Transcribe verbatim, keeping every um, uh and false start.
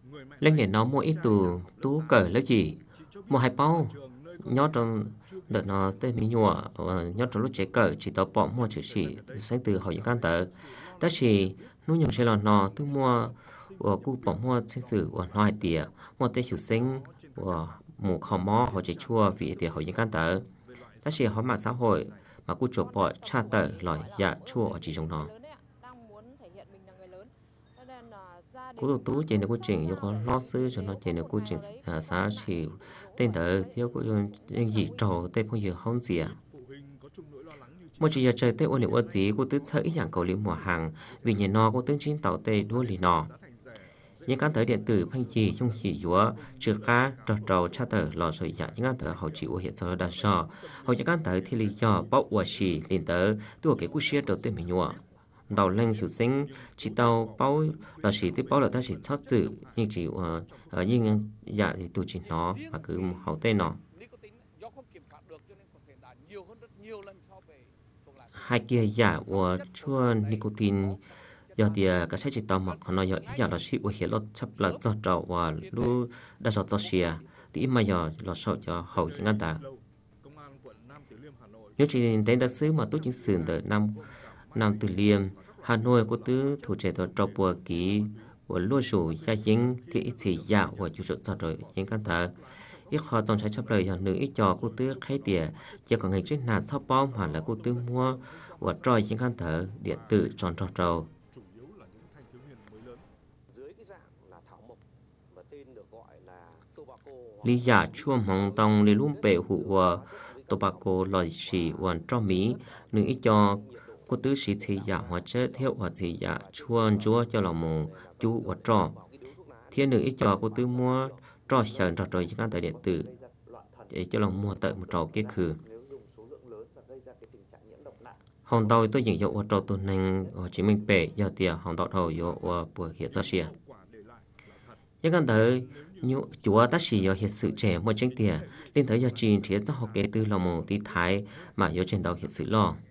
lên để nó mua ít tù tú cởi lớp gì mua hai bao nhót trong đợt nó tên mi nhựa nhót trong lúc chế cởi chỉ tao bỏ mua chữ chỉ sáng từ hỏi những can tờ ta chỉ nuôi nhung chơi lò nọ tôi mua của cô bỏ mua xét xử của nói tỉa mua tê chủ sinh của mù khò mò họ chỉ chua vì tỉa hỏi những can tờ ta chỉ hỏi mạng xã hội mà cô chuột bỏ tra tờ lòi dạ chua ở chỉ trong nó cú đầu tú trên được cú trình yêu có lo sư cho nó trên được cú trình à xã chịu tên tờ thiếu cú dùng những gì trò tên phong gì không gì à một chỉ giờ trời tết ôn liệu ôn gì cú tứ sợ ít dạng cầu liễu mùa hàng vì nhà nó cú tương chín tàu tê đua lì nọ những căn tờ điện tử phanh chỉ trong chỉ dúa trừ cá trò trò cha tờ lò sợi dạ những căn tờ hậu chịu hiện giờ đã sò hậu những căn tờ thì lý do bóc ua xì liền tờ tua cái cú xia đầu tên mình nhua đầu lên hiểu sinh chỉ tàu bao là chỉ tiếp bao là ta chỉ thoát dự nhưng chỉ ở ở nhưng dạ thì tụi chỉ nó mà cứ hậu tên nó hai kia dạ của chua nicotine do thì cái sai chỉ tàu mặc nó giờ giờ là chỉ của hiện lót chấp là do trâu và lu đã cho cho xia thì mà giờ là sợ cho hậu những anh ta nếu chỉ đến đặc sứ mà tôi chính sử từ năm Nam Từ Liêm, Hà Nội có tứ thủ trẻ tổ trò bùa ký của lúa rủ gia dính thì ít thì dạo của chủ sự cho rồi những căn thờ ít khó trong trái chấp lời cho nữ ít cho cô tứ khai tỉa chỉ còn ngày trước nàn sau bom hoặc là cô tứ mua và trôi những căn thờ điện tử tròn trò trầu lý giả chua mong tông lý luôn bể hụ và tobacco loại xì hoàn cho mỹ nữ ít cho cô tứ sĩ thì giả hóa chất theo hoặc thì giả chuan chúa cho lòng mù chú và trò thiên nữ ít cho cô tứ mua trò sờn trò rồi các tờ điện tử để cho lòng mua tận một trò kia khử hòn tàu tôi dựng dụ và trò tuần này ở chỉ minh bể giờ tiệt hòn tàu đầu dụ và bữa hiện ra xìa những con tới như chúa ta chỉ do hiện sự trẻ một tranh tiền lên tới giờ trình thiết cho học kế từ lòng mù tí thái mà do trên tàu hiện sự lo